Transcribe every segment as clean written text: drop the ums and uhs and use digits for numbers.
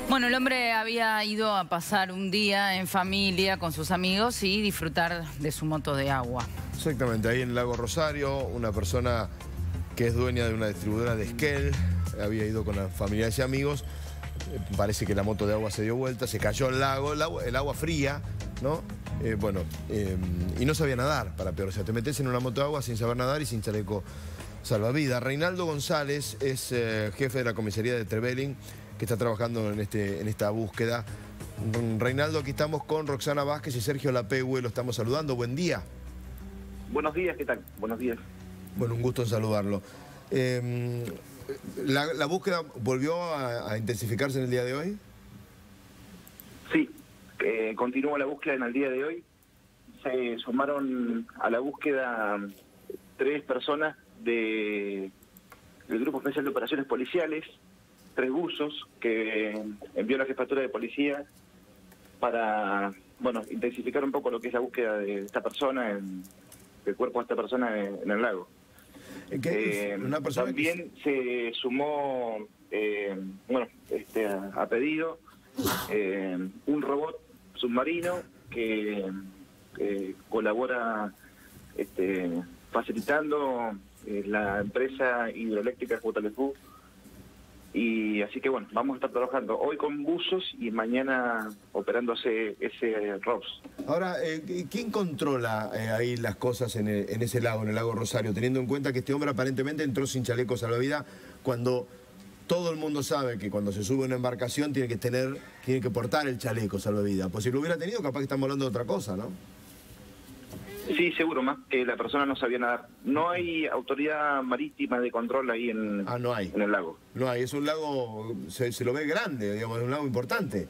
Bueno, el hombre había ido a pasar un día en familia con sus amigos y disfrutar de su moto de agua. Exactamente, ahí en el Lago Rosario, una persona que es dueña de una distribuidora de Esquel, había ido con las familiares y amigos, parece que la moto de agua se dio vuelta, se cayó al lago, el agua fría, ¿no? Y no sabía nadar, para peor. O sea, te metes en una moto de agua sin saber nadar y sin chaleco salvavidas. Reinaldo González es jefe de la comisaría de Trevelin, que está trabajando en esta búsqueda. Reinaldo, aquí estamos con Roxana Vázquez y Sergio Lapehue, lo estamos saludando. Buen día. Buenos días, ¿qué tal? Buenos días. Bueno, un gusto en saludarlo. ¿La búsqueda volvió a intensificarse en el día de hoy? Sí, continúa la búsqueda en el día de hoy. Se sumaron a la búsqueda 3 personas del Grupo Especial de Operaciones Policiales, 3 buzos que envió la Jefatura de Policía para, bueno, intensificar un poco lo que es la búsqueda de esta persona, del cuerpo de esta persona en el lago. Una persona también se sumó, a pedido, un robot submarino que colabora facilitando la empresa hidroeléctrica Jutalefú. Y así que bueno, vamos a estar trabajando hoy con buzos y mañana operándose ese ROPS. Ahora, ¿quién controla ahí las cosas en ese lago, en el Lago Rosario, teniendo en cuenta que este hombre aparentemente entró sin chaleco salvavidas, cuando todo el mundo sabe que cuando se sube a una embarcación tiene que portar el chaleco salvavidas? Pues si lo hubiera tenido, capaz que estamos hablando de otra cosa, ¿no? Sí, seguro, más que la persona no sabía nadar. No hay autoridad marítima de control ahí en el lago. No hay, es un lago, se lo ve grande, digamos, es un lago importante.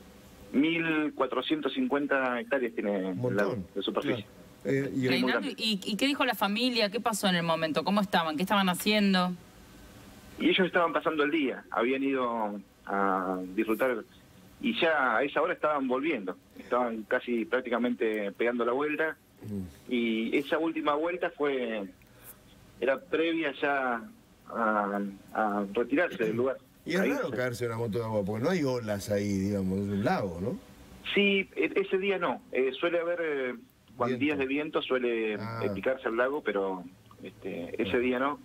1.450 hectáreas tiene el lago de superficie. Claro. Reinaldo, ¿y qué dijo la familia? ¿Qué pasó en el momento? ¿Cómo estaban? ¿Qué estaban haciendo? Y ellos estaban pasando el día, habían ido a disfrutar y ya a esa hora estaban volviendo. Estaban casi prácticamente pegando la vuelta. Y esa última vuelta era previa ya a retirarse del lugar. Y es raro caerse en una moto de agua, porque no hay olas ahí, digamos, es un lago, ¿no? Sí, ese día no. Suele haber, cuando días de viento suele picarse el lago, pero ese día no.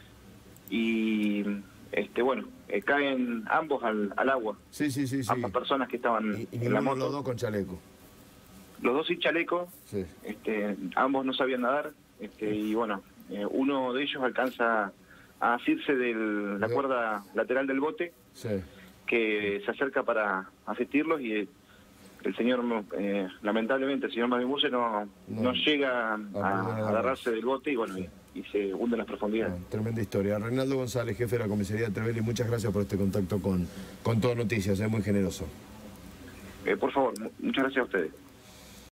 Y caen ambos al agua. Sí. Ambas personas que estaban y en la moto. Los dos con chaleco. Los dos sin chaleco, sí. Ambos no sabían nadar, y bueno, uno de ellos alcanza a asirse de la cuerda lateral del bote, sí, que se acerca para asistirlos, y el señor, lamentablemente, el señor Mabimuse no llega a agarrarse del bote y bueno, y se hunde en las profundidades. Tremenda historia. Reinaldo González, jefe de la comisaría de Trevelin, muchas gracias por este contacto con Todo Noticias, es muy generoso. Por favor, muchas gracias a ustedes.